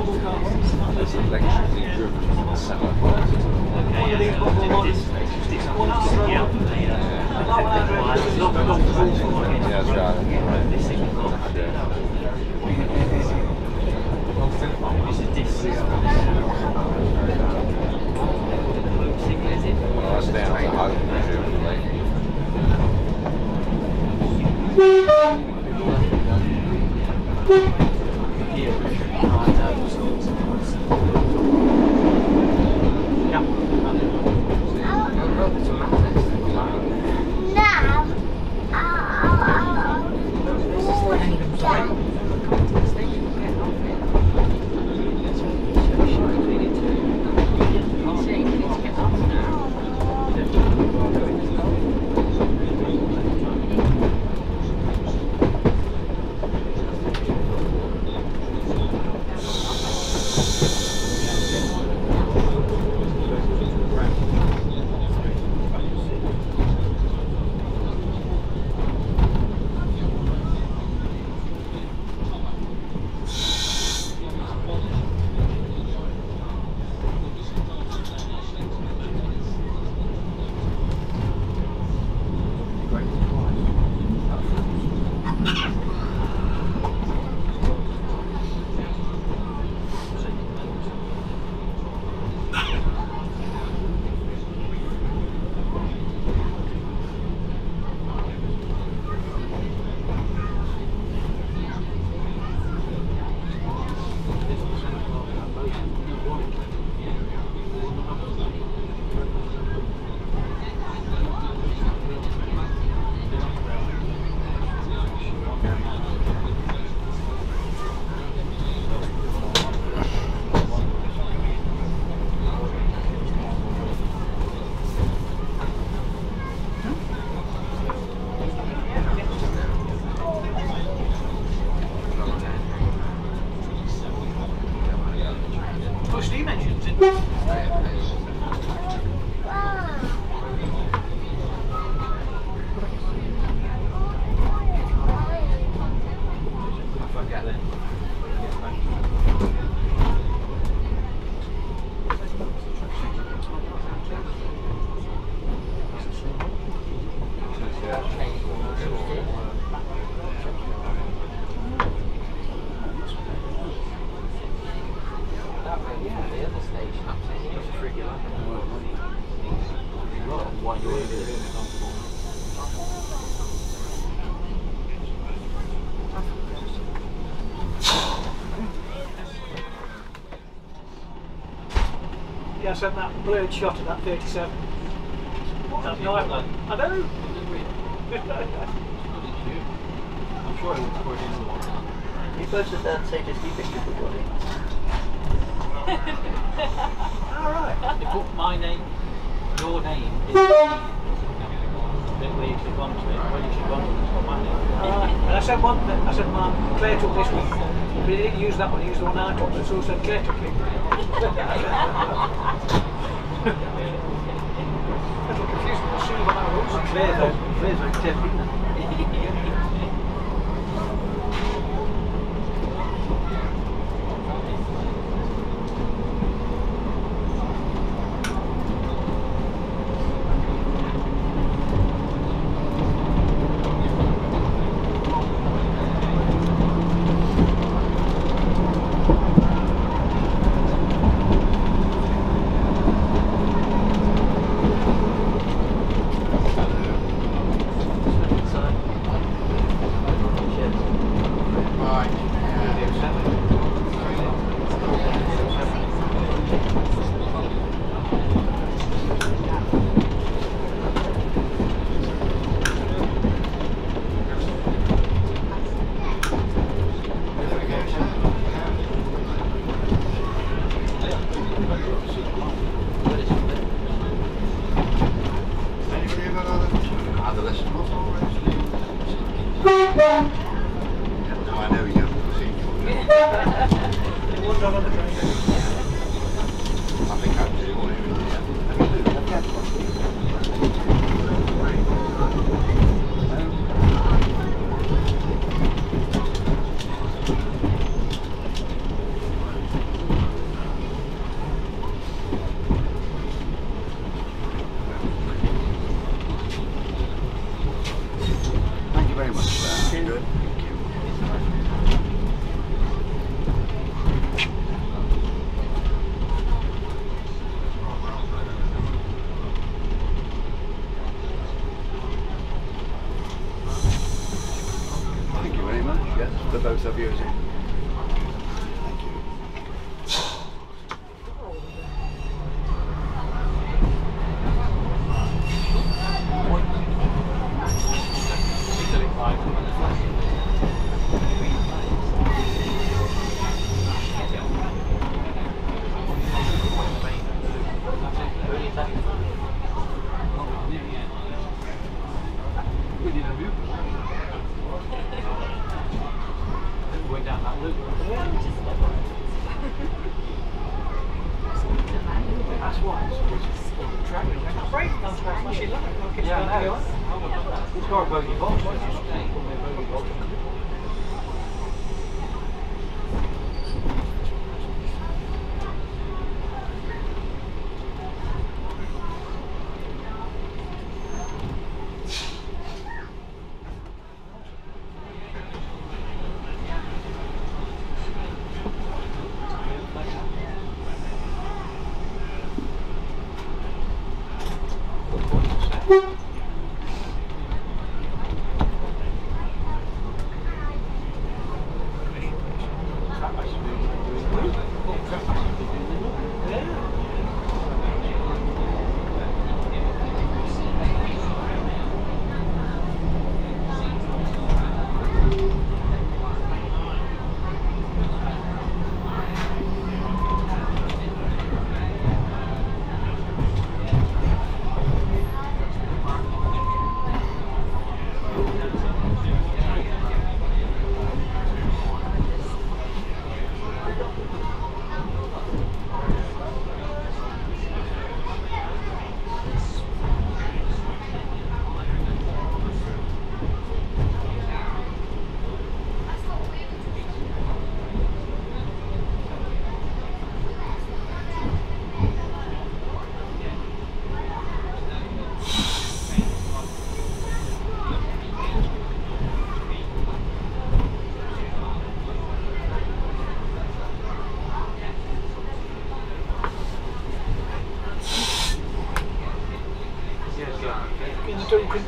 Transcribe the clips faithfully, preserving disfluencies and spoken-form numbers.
There's electrically driven setup. One of these bubble ones. One out of Yeah, that's right. Well, that's down to home, presumably. I sent that blurred shot of that thirty-seven. That night one. I know. I'm sure it was recording. You posted that H S D picture for Johnny. Alright. They put my name, your name, in the bit where you should want to it, where you should want to put my name. Alright. And I said one that I said my Claire took this one. But he didn't use that one, he used the one I took, so I said Claire took it. That's confusing to see what I was. Claire's like, Claire's like ten, isn't it? smash it like, like it's Yeah, about to I go know. on. It's got a bogey box. Why don't you just put me a bogey box? In the Duncan.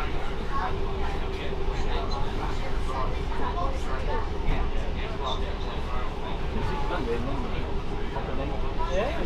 Yeah.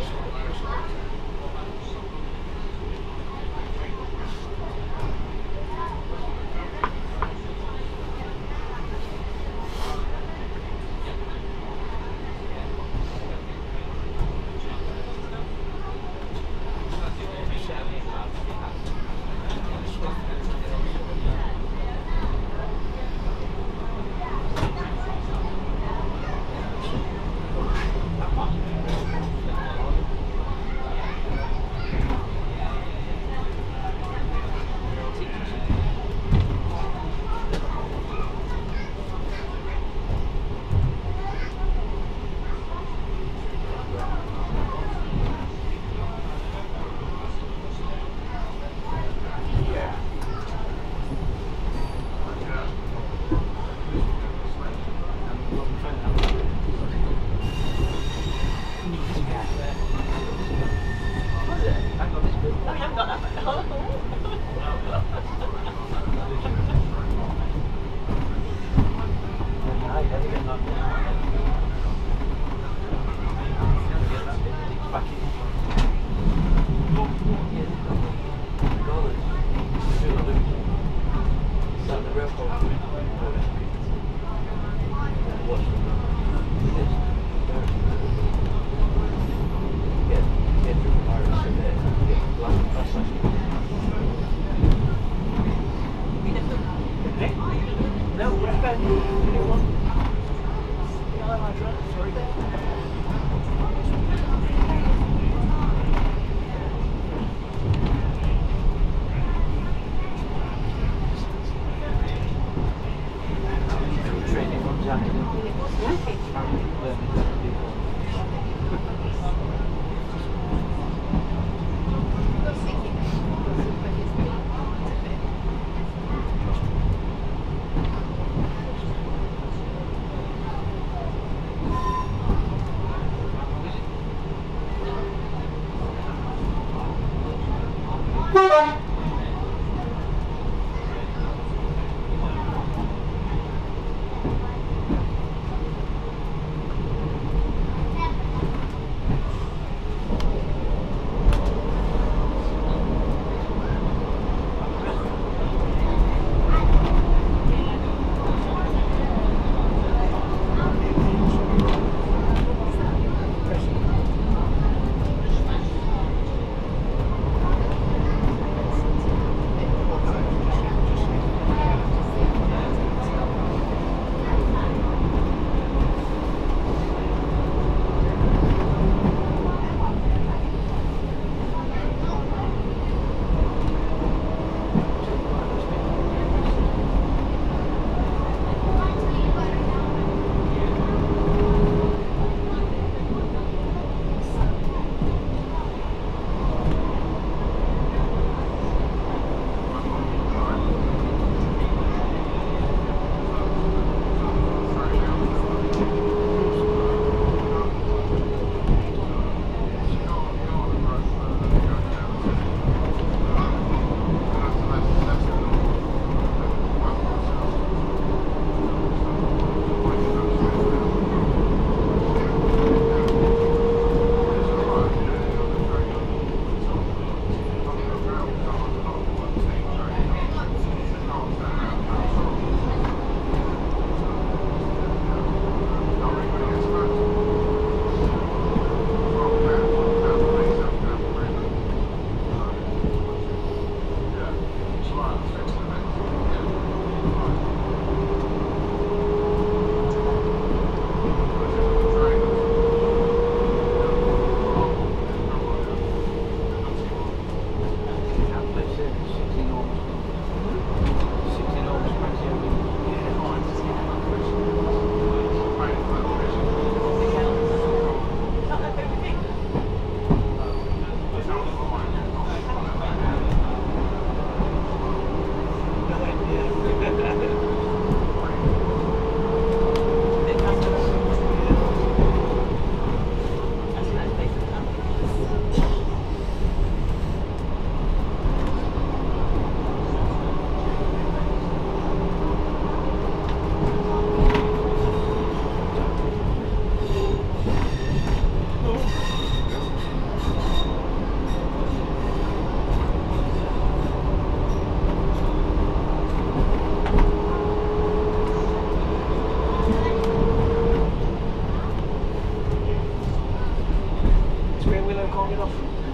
can't get off.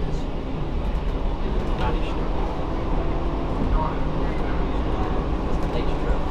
Vanished. Nature trail.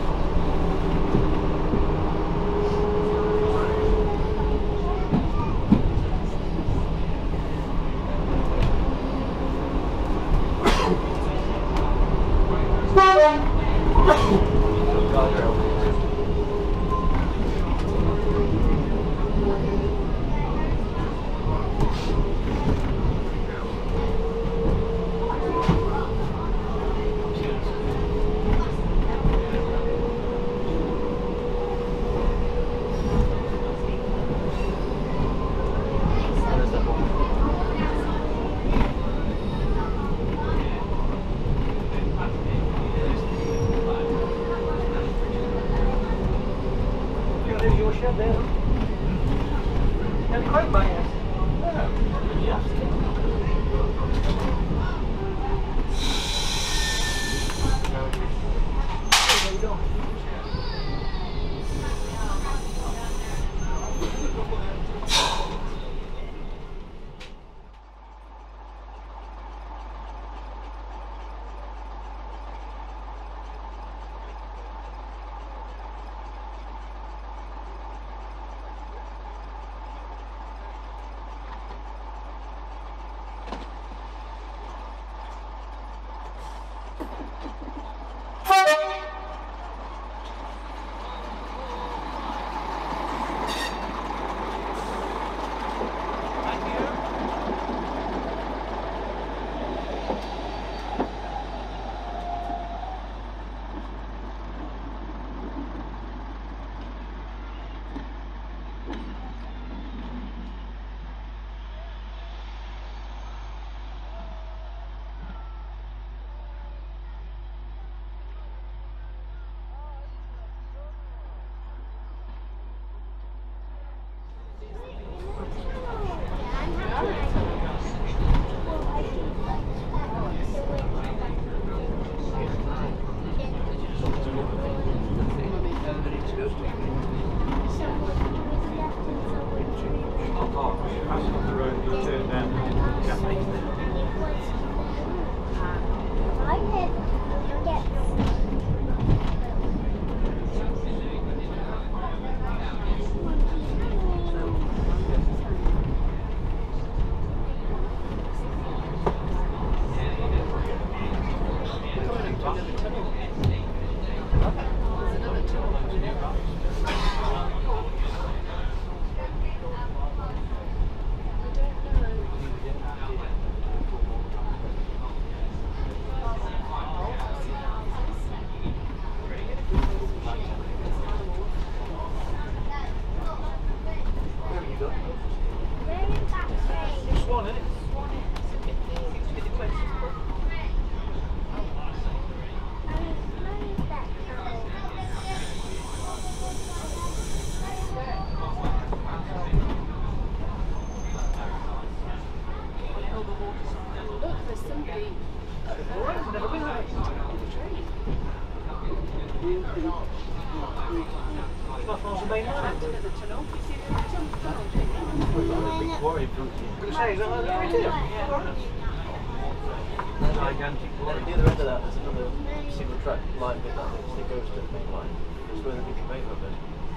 Gigantic quarry. At the other end of that, there's another single track line bit like this that goes to the main line. That's where the big conveyor bit.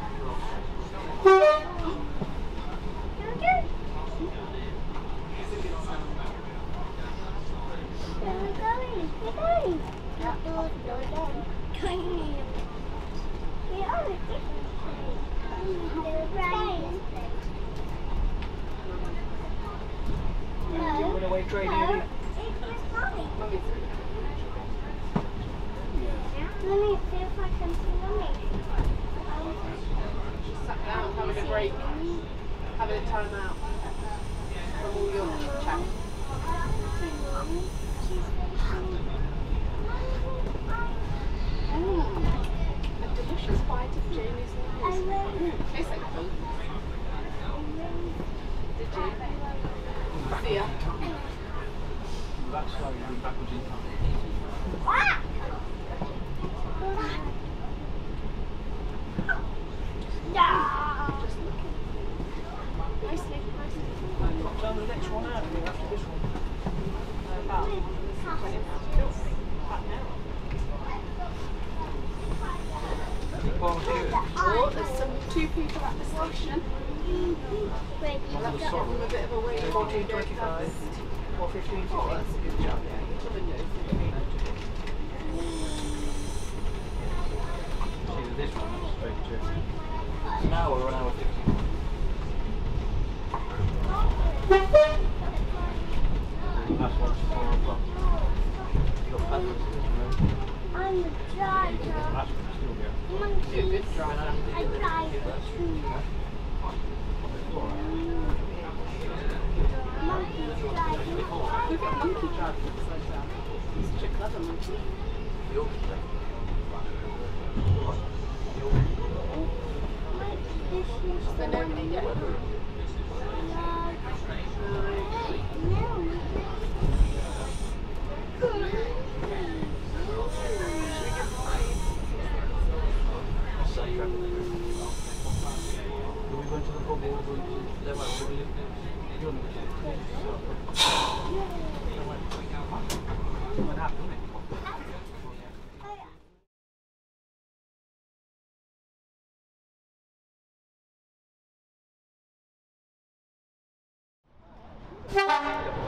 Away train here. Let me see if I can swim it. Just sat down, having a break, having a time out from all your chat. Mmm, a delicious bite of Jamie's nose. Tastes like food. Did you? See ya. That's why we're backwards in time. Just looking. Nicely, nicely. What time the next one out here after this one. About twenty pounds. About an hour. Oh, there's some two people at the station. Wait, We'll have to give them a bit of a wait. fourteen twenty-five or fifteen Oh, fifty. that's a good job, yeah. Each other knows what they mean. See, with this one, that's straight to. An hour or an hour fifty. The last one's four o'clock. You've got paddles in this room. I'm the driver. The last one's still there. Monkey. You're a good driver. I drive too. Monkey driving. We've got monkey driving upside down. He's such a clever monkey. The orchestra. This is So nobody yet. Safe travel. Will we go into the pub or will we go into There might be the other What happened? Yeah.